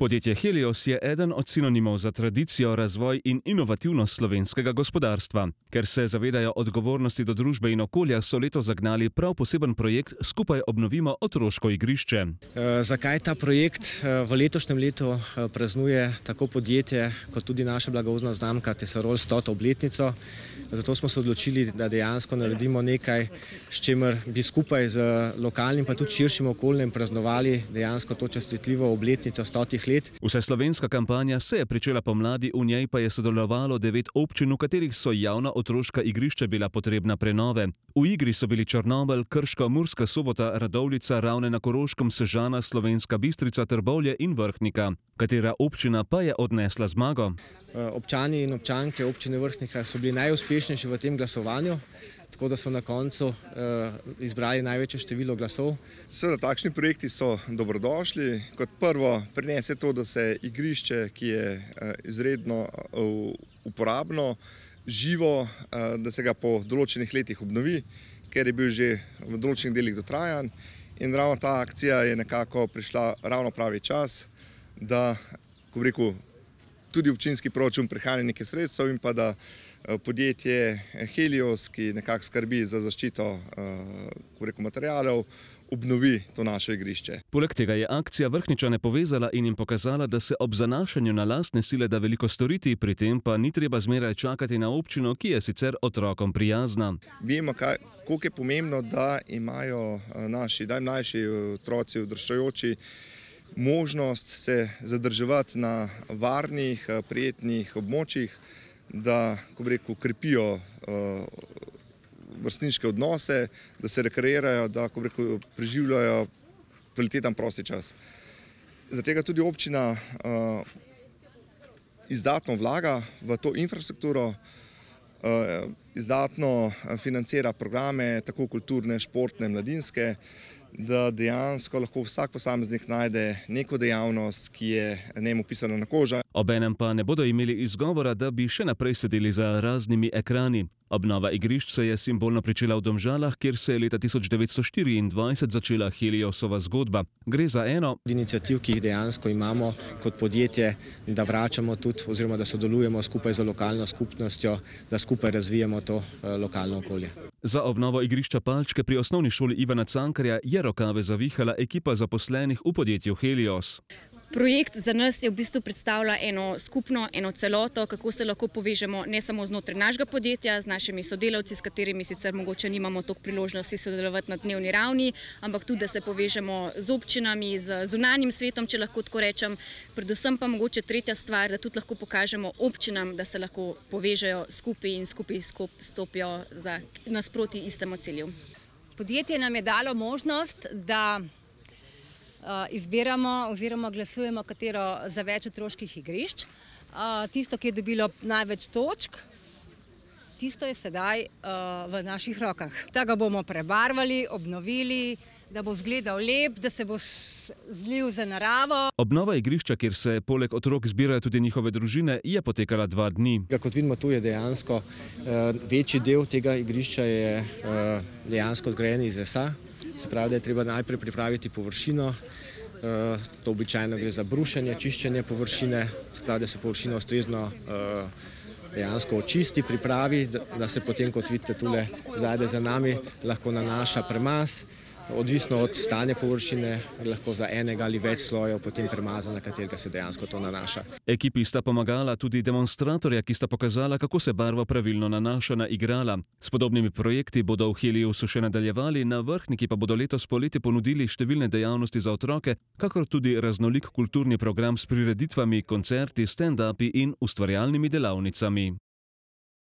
Podjetje Helios je eden od sinonimov za tradicijo, razvoj in inovativnost slovenskega gospodarstva. Ker se zavedajo odgovornosti do družbe in okolja, so letos zagnali prav poseben projekt Skupaj obnovimo otroško igrišče. Zakaj ta projekt? V letošnjem letu praznuje tako podjetje kot tudi naša blagovna znamka Tesarol 100. obletnico. Zato smo se odločili, da dejansko naredimo nekaj, s čimer bi skupaj z lokalnim pa tudi širšim okoljem praznovali dejansko to častitljivo obletnico 100 let. Vseslovenska kampanja se je pričela pomladi, v njej pa je sodelovalo 9 občin, v katerih so javna otroška igrišča bila potrebna prenove. V igri so bili Črnomelj, Krško, Murska Sobota, Radovljica, Ravne na Koroškem, Sežana, Slovenska Bistrica, Trbovlje in Vrhnika. Katera občina pa je odnesla zmago? Občani in občanke občine Vrhnika so bili najuspešnejši v tem glasovanju, tako da so na koncu izbrali največje število glasov. Seveda, takšni projekti so dobrodošli. Kot prvo prinese to, da se igrišče, ki je izredno uporabno, živo, da se ga po določenih letih obnovi, ker je bil že v določenih delih dotrajan. In ravno ta akcija je nekako prišla ravno pravi čas, da, ko bi rekel, tudi občinski proračun prihrani nekaj sredstev in pa da podjetje Helios, ki nekako skrbi za zaščito materialov, obnovi to naše igrišče. Poleg tega je akcija Vrhničane povezala in jim pokazala, da se ob zanašanju na lastne sile da veliko storiti, pri tem pa ni treba zmeraj čakati na občino, ki je sicer otrokom prijazna. Vemo, koliko je pomembno, da imajo naši najmlajši otroci, odraščajoči, možnost se zadrževati na varnih, prijetnih območjih, da, ko bi rekel, krepijo vrstniške odnose, da se rekreirajo, da, ko bi rekel, preživljajo kvaliteten prosti čas. Zaradi tega tudi občina izdatno vlaga v to infrastrukturo, izdatno financira programe, tako kulturne, športne, mladinske, da dejansko lahko vsak posameznik najde neko dejavnost, ki je njemu pisana na kožo. Obenem pa ne bodo imeli izgovora, da bi še naprej sedeli za raznimi ekrani. Obnova igrišč se je simbolno pričela v Domžalah, kjer se je leta 1924 začela Heliosova zgodba. Gre za eno od iniciativ, ki jih dejansko imamo kot podjetje, da vračamo tudi oziroma da sodelujemo skupaj z lokalno skupnostjo, da skupaj razvijamo to lokalno okolje. Za obnovo igrišča Palčke pri osnovni šoli Ivana Cankarja je rokave zavihala ekipa zaposlenih v podjetju Helios. Projekt za nas je v bistvu predstavlja eno skupno, eno celoto, kako se lahko povežemo ne samo znotraj našega podjetja, z našimi sodelavci, s katerimi sicer mogoče nimamo toliko priložnosti sodelovati na dnevni ravni, ampak tudi, da se povežemo z občinami, z zunanjim svetom, če lahko tako rečem. Predvsem pa mogoče tretja stvar, da tudi lahko pokažemo občinam, da se lahko povežejo skupaj in skupaj stopijo nasproti istemu cilju. Podjetje nam je dalo možnost, da izbiramo oziroma glasujemo katero za več otroških igrišč. Tisto, ki je dobilo največ točk, tisto je sedaj v naših rokah. Da ga bomo prebarvali, obnovili, da bo izgledal lep, da se bo zlil za naravo. Obnova igrišča, kjer se poleg otrok zbirajo tudi njihove družine, je potekala 2 dni. Kot vidimo, tu je dejansko večji del tega igrišča je dejansko zgrajen iz lesa. Se pravi, da je treba najprej pripraviti površino, to običajno gre za brušenje, čiščenje površine, se pravi, da se površina ustrezno dejansko očisti, pripravi, da se potem, kot vidite tule zadaj za nami, lahko nanaša premaz. Odvisno od stanja površine, lahko za enega ali več slojev potem premaza, na katerega se dejansko to nanaša. Ekipi sta pomagala tudi demonstratorja, ki sta pokazala, kako se barva pravilno nanaša na igrala. S podobnimi projekti bodo v Heliosu še nadaljevali, na Vrhniki pa bodo letos poleti ponudili številne dejavnosti za otroke, kakor tudi raznolik kulturni program s prireditvami, koncerti, stand-upi in ustvarjalnimi delavnicami.